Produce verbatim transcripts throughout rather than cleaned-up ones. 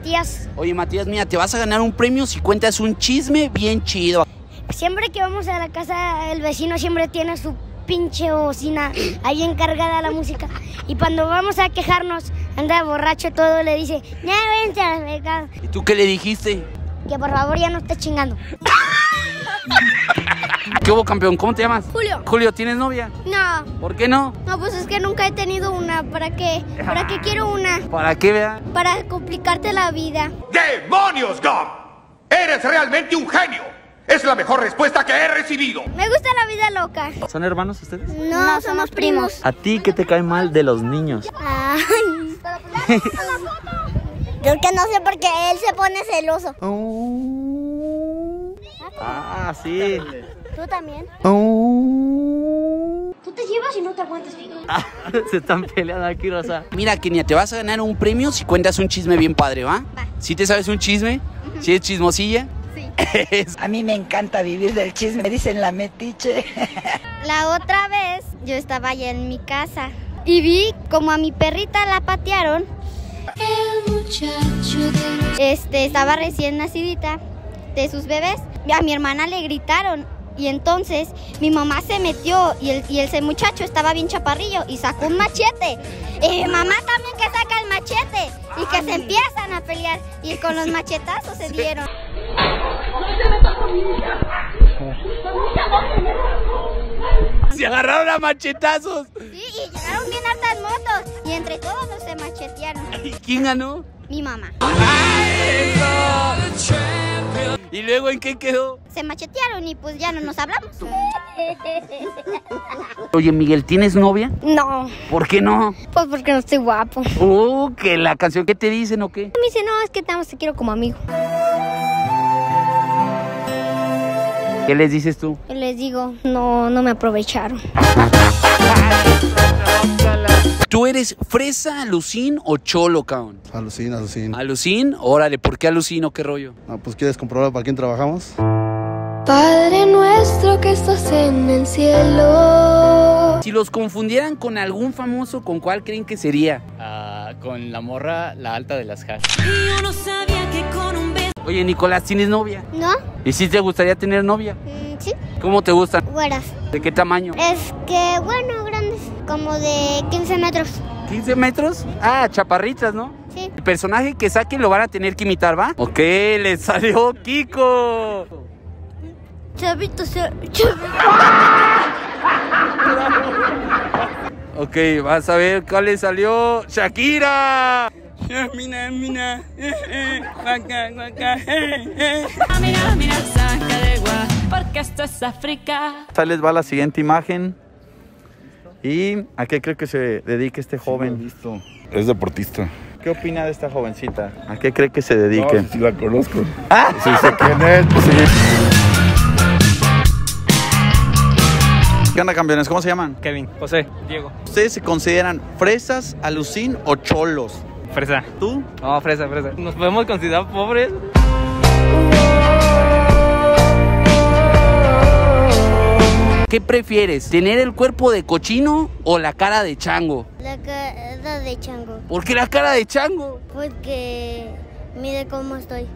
Matías. Oye, Matías, mira, te vas a ganar un premio si cuentas un chisme bien chido. Siempre que vamos a la casa, el vecino siempre tiene su pinche bocina ahí encargada la música. Y cuando vamos a quejarnos, anda borracho todo, le dice, ya vente a la verga. ¿Y tú qué le dijiste? Que por favor ya no esté chingando. ¿Qué hubo, campeón? ¿Cómo te llamas? Julio. Julio, ¿tienes novia? No. ¿Por qué no? No, pues es que nunca he tenido una. ¿Para qué? ¿Para qué quiero una? ¿Para qué, vea? Para complicarte la vida. ¡Demonios, Gum! ¡Eres realmente un genio! Es la mejor respuesta que he recibido. Me gusta la vida loca. ¿Son hermanos ustedes? No, no somos primos. ¿A ti qué te cae mal de los niños? Ay. Yo que no sé por qué él se pone celoso. Ah, sí. ¿Tú también? Tú te llevas y no te aguantas, fíjate. Ah, se están peleando aquí, Rosa. Mira, Kenia, te vas a ganar un premio si cuentas un chisme bien padre, ¿va? Va. ¿Sí te sabes un chisme? Uh-huh. ¿Sí es chismosilla? Sí. A mí me encanta vivir del chisme, me dicen la metiche. La otra vez yo estaba allá en mi casa y vi como a mi perrita la patearon. El muchacho de... Este, estaba recién nacidita de sus bebés y a mi hermana le gritaron. Y entonces mi mamá se metió y, el, y ese muchacho estaba bien chaparrillo y sacó un machete. Y mi mamá también que saca el machete y que se empiezan a pelear y con los machetazos se dieron. Se agarraron a machetazos. Sí, y llegaron bien hartas motos y entre todos se machetearon. ¿Y quién ganó? Mi mamá. ¡Eso! ¿Y luego en qué quedó? Se machetearon y pues ya no nos hablamos. Oye, Miguel, ¿tienes novia? No, ¿Por qué no? pues porque no estoy guapo. Uh, que la canción, ¿qué te dicen o qué? Me dice, no, es que te amo, te quiero como amigo. ¿Qué les dices tú? Y les digo, no, no me aprovecharon. ¿Tú eres fresa, alucín o cholo, cabrón? Alucín, alucín. ¿Alucín? Órale, ¿por qué alucín o qué rollo? Ah, pues ¿quieres comprobar para quién trabajamos? Padre nuestro que estás en el cielo. Si los confundieran con algún famoso, ¿con cuál creen que sería? Ah, con la morra, la alta de las hash. Yo no sabía que con un beso. Oye, Nicolás, ¿tienes novia? ¿No? ¿Y si te gustaría tener novia? Mm, sí. ¿Cómo te gustan? Güeras. ¿De qué tamaño? Es que, bueno, grandes, como de quince metros. ¿quince metros? Ah, chaparritas, ¿no? Sí. El personaje que saquen lo van a tener que imitar, ¿va? Ok, le salió Kiko. Chavito, chavito. Ok, vas a ver cuál le salió. ¡Shakira! Mira, mira. Mira, mira, saca de gua, porque esto es África. Ahí les va la siguiente imagen. ¿Y a qué cree que se dedique este joven? Es deportista. ¿Qué opina de esta jovencita? ¿A qué cree que se dedique? No, sí la conozco. ¿Ah? Sí sé quién es. Sí. ¿Qué onda, campeones? ¿Cómo se llaman? Kevin, José, Diego. ¿Ustedes se consideran fresas, alucín o cholos? Fresa. ¿Tú? No, fresa, fresa. ¿Nos podemos considerar pobres? ¿Qué prefieres? ¿Tener el cuerpo de cochino o la cara de chango? La cara de chango. ¿Por qué la cara de chango? Porque mire cómo estoy.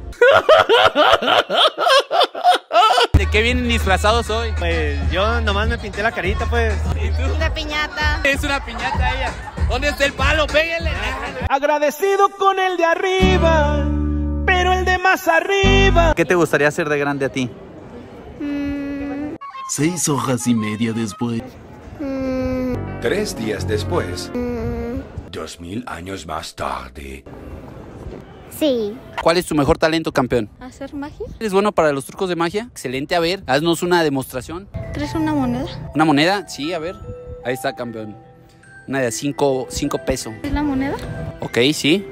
¿De qué vienen disfrazados hoy? Pues yo nomás me pinté la carita, pues. ¿Y tú? Una piñata. Es una piñata ella. ¿Dónde está el palo? Péguenle. Agradecido con el de arriba, pero el de más arriba. ¿Qué te gustaría hacer de grande a ti? Mm, Seis hojas y media después. mm, Tres días después, mm, dos mil años más tarde. sí. ¿Cuál es tu mejor talento, campeón? ¿Hacer magia? ¿Eres bueno para los trucos de magia? Excelente, a ver, haznos una demostración. ¿Crees una moneda? ¿Una moneda? Sí, a ver. Ahí está, campeón. Una de cinco, cinco pesos. ¿Es la moneda? Ok, sí.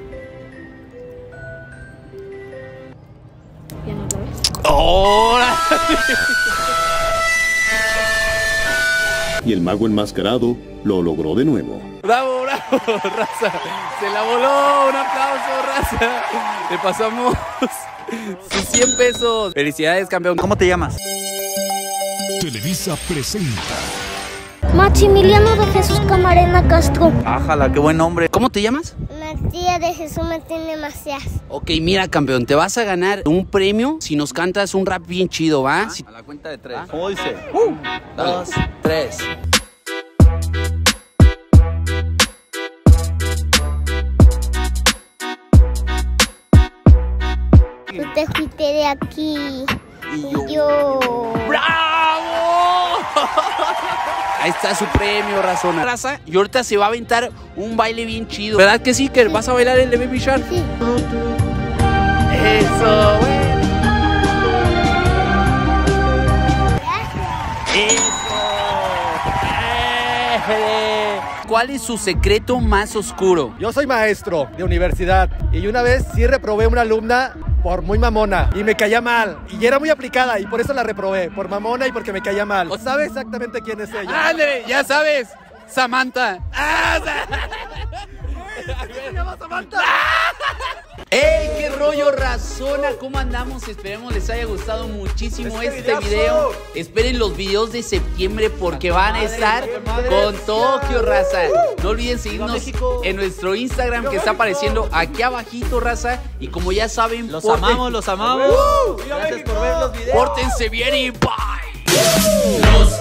Ya no lo ves. ¡Hola! Y el mago enmascarado lo logró de nuevo. ¡Bravo, bravo, raza! ¡Se la voló! ¡Un aplauso, raza! Le pasamos sus cien pesos. ¡Felicidades, campeón! ¿Cómo te llamas? Televisa presenta. Maximiliano de Jesús Camarena Castro. Ájala, qué buen nombre. ¿Cómo te llamas? La Matías de Jesús Martínez Macías. Ok, mira, campeón, te vas a ganar un premio si nos cantas un rap bien chido, ¿va? A la cuenta de tres. ¿Cómo dice? Un, dos, tres. Tú te fuiste de aquí. Y yo. ¡Bravo! Ahí está su premio, razona. Raza, y ahorita se va a aventar un baile bien chido. ¿Verdad que sí, que vas a bailar el de Baby Shark? Sí. Eso, güey. Eso. Eh. ¿Cuál es su secreto más oscuro? Yo soy maestro de universidad y una vez sí reprobé a una alumna por muy mamona y me caía mal y era muy aplicada y por eso la reprobé, por mamona y porque me caía mal. ¿Sabe exactamente quién es ella? ¡Ándale! Ya sabes, Samantha. ¡Ah! ¿Se llama Samantha? ¡Ey, qué rollo, razona! ¿Cómo andamos? Esperemos les haya gustado muchísimo este, este video. Esperen los videos de septiembre porque van a estar con Tokio, raza. No olviden seguirnos en nuestro Instagram que está apareciendo aquí abajito, raza. Y como ya saben, los porten... amamos, los amamos. Gracias por ver los videos. Pórtense bien y bye. Los